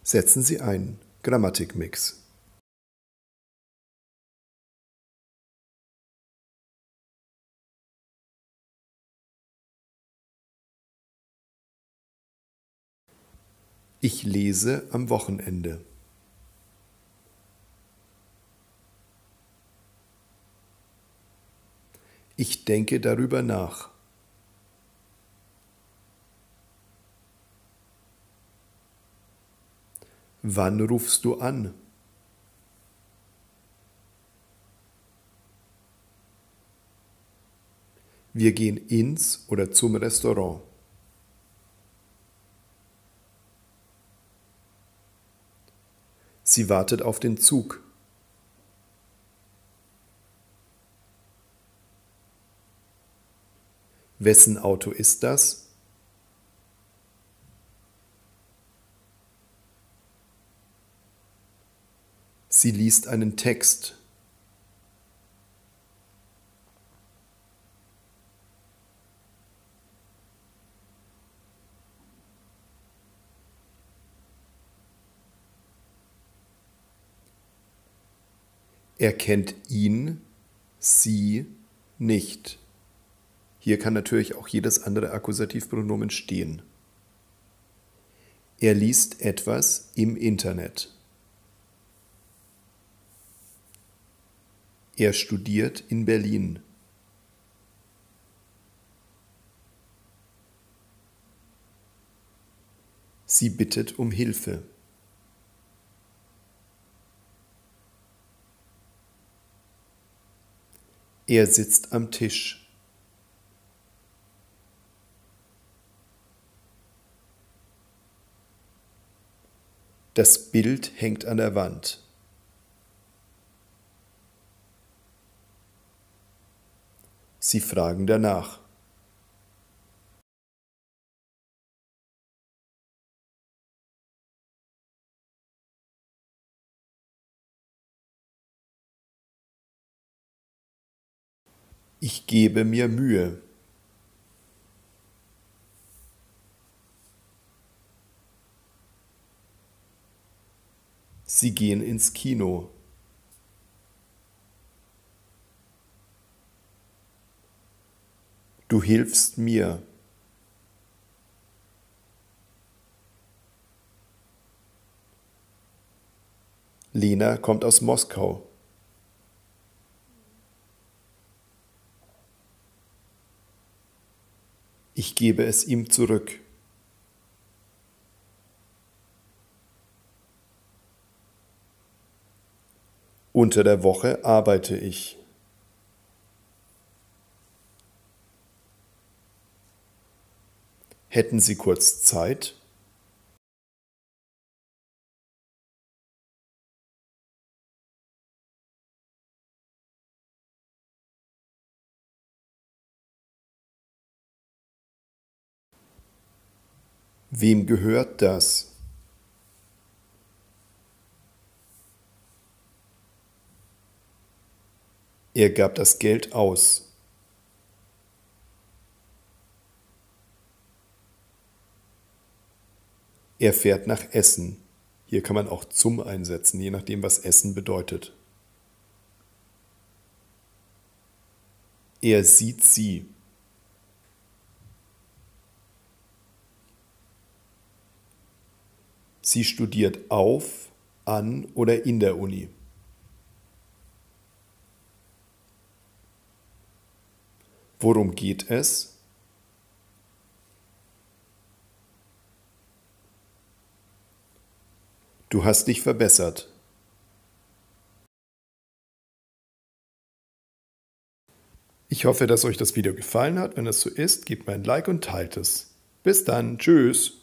Setzen Sie ein. Grammatikmix. Ich lese am Wochenende. Ich denke darüber nach. Wann rufst du an? Wir gehen ins oder zum Restaurant. Sie wartet auf den Zug. Wessen Auto ist das? Sie liest einen Text. Er kennt ihn, sie nicht. Hier kann natürlich auch jedes andere Akkusativpronomen stehen. Er liest etwas im Internet. Er studiert in Berlin. Sie bittet um Hilfe. Er sitzt am Tisch. Das Bild hängt an der Wand. Sie fragen danach. Ich gebe mir Mühe. Sie gehen ins Kino. Du hilfst mir. Lena kommt aus Moskau. Ich gebe es ihm zurück. Unter der Woche arbeite ich. Hätten Sie kurz Zeit? Wem gehört das? Er gab das Geld aus. Er fährt nach Essen. Hier kann man auch zum einsetzen, je nachdem, was Essen bedeutet. Er sieht sie. Sie studiert auf, an oder in der Uni. Worum geht es? Du hast dich verbessert. Ich hoffe, dass euch das Video gefallen hat. Wenn es so ist, gebt mir ein Like und teilt es. Bis dann. Tschüss.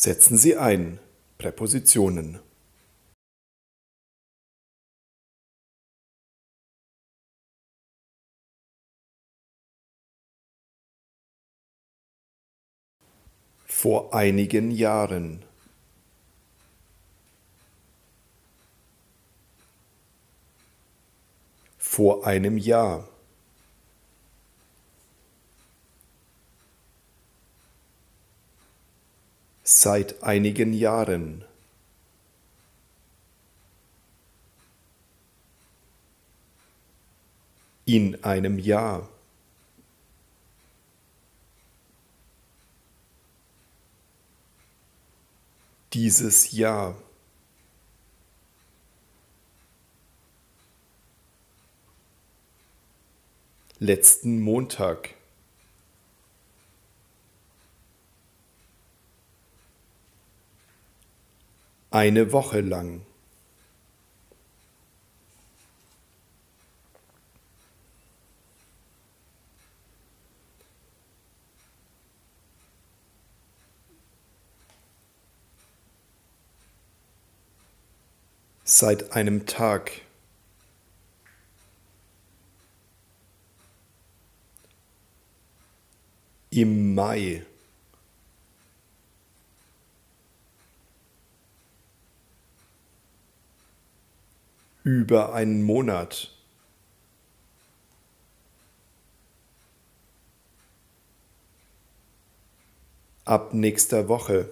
Setzen Sie ein. Präpositionen. Vor einigen Jahren. Vor einem Jahr. Seit einigen Jahren. In einem Jahr. Dieses Jahr. Letzten Montag. Eine Woche lang. Seit einem Tag. Im Mai. Über einen Monat. Ab nächster Woche.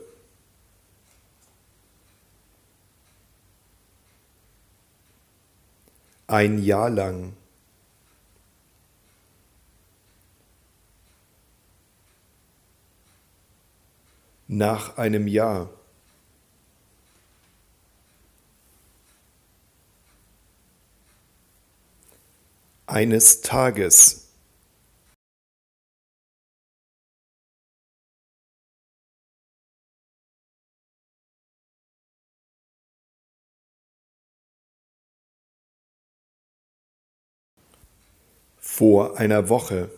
Ein Jahr lang. Nach einem Jahr. Eines Tages. Vor einer Woche.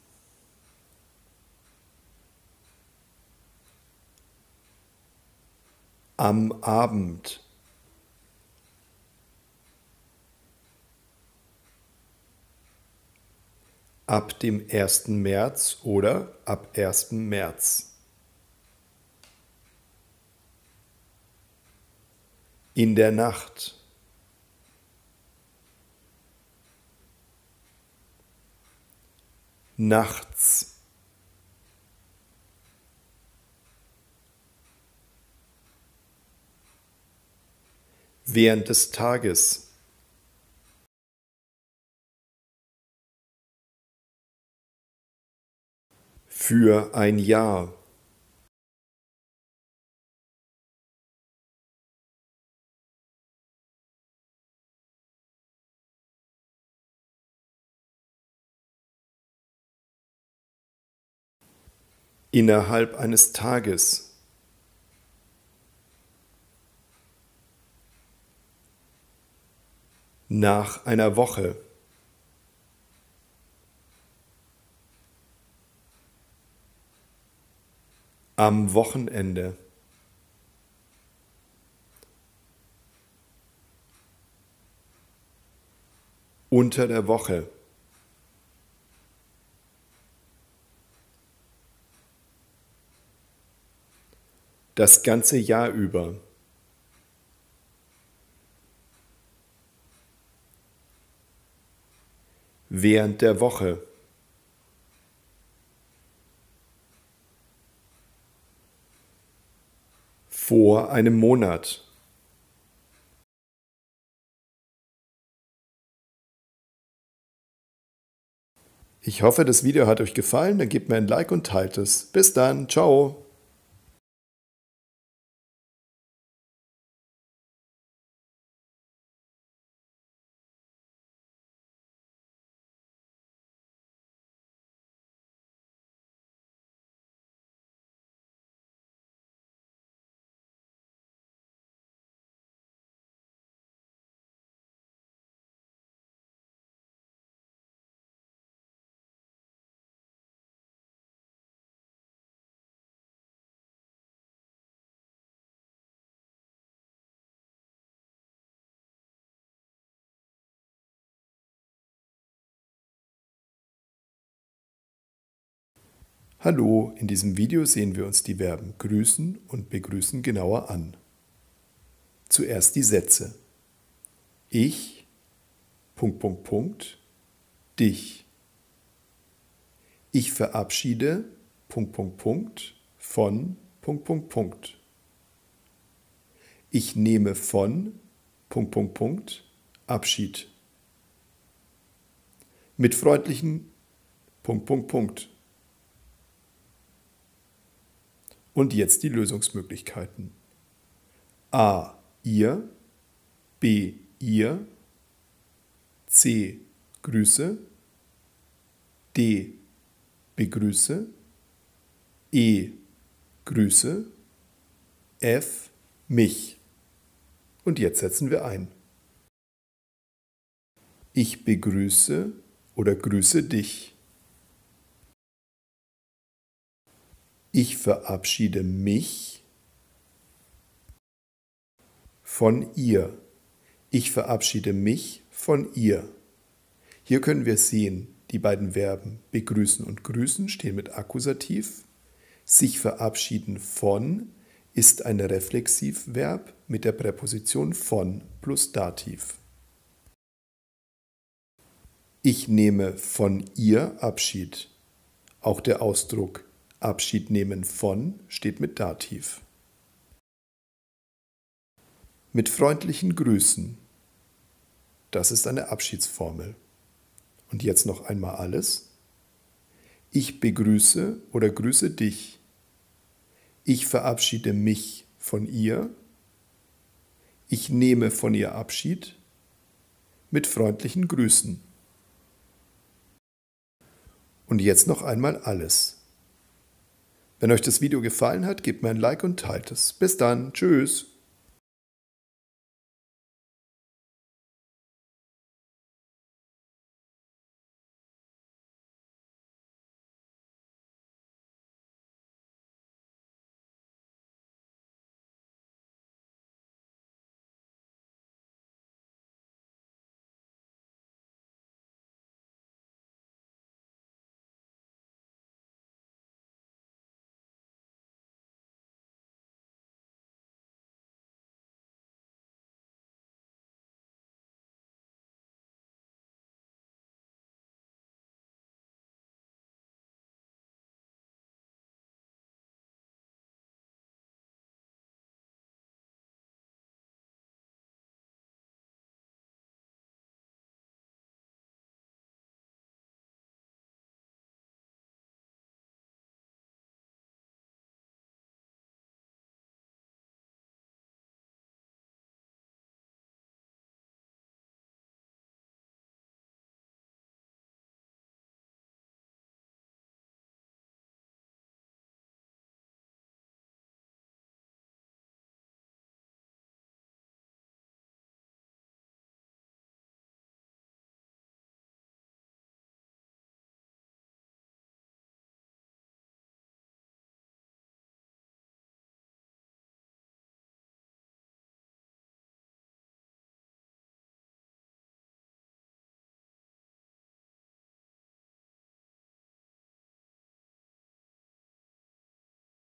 Am Abend. Ab dem 1. März oder ab 1. März. In der Nacht. Nachts. Während des Tages. Für ein Jahr. Innerhalb eines Tages. Nach einer Woche. Am Wochenende. Unter der Woche. Das ganze Jahr über. Während der Woche. Vor einem Monat. Ich hoffe, das Video hat euch gefallen. Dann gebt mir ein Like und teilt es. Bis dann. Ciao. Hallo, in diesem Video sehen wir uns die Verben grüßen und begrüßen genauer an. Zuerst die Sätze. Ich, dich. Ich verabschiede, von, Ich nehme von, Abschied. Mit freundlichen, Und jetzt die Lösungsmöglichkeiten. A. Ihr, B. Ihr, C. Grüße, D. Begrüße, E. Grüße, F. Mich. Und jetzt setzen wir ein. Ich begrüße oder grüße dich. Ich verabschiede mich von ihr. Ich verabschiede mich von ihr. Hier können wir sehen, die beiden Verben begrüßen und grüßen stehen mit Akkusativ. Sich verabschieden von ist ein Reflexivverb mit der Präposition von plus Dativ. Ich nehme von ihr Abschied. Auch der Ausdruck Abschied nehmen von steht mit Dativ. Mit freundlichen Grüßen. Das ist eine Abschiedsformel. Und jetzt noch einmal alles. Ich begrüße oder grüße dich. Ich verabschiede mich von ihr. Ich nehme von ihr Abschied. Mit freundlichen Grüßen. Und jetzt noch einmal alles. Wenn euch das Video gefallen hat, gebt mir ein Like und teilt es. Bis dann. Tschüss.